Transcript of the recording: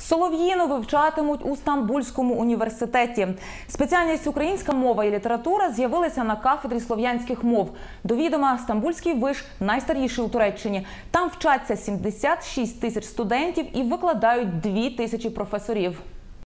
Солов'їну вивчатимуть у Стамбульському університеті. Спеціальність «Українська мова і література» з'явилися на кафедрі слов'янських мов. До відома, Стамбульський виш найстаріший у Туреччині. Там вчаться 76 тисяч студентів і викладають 2 тисячі професорів.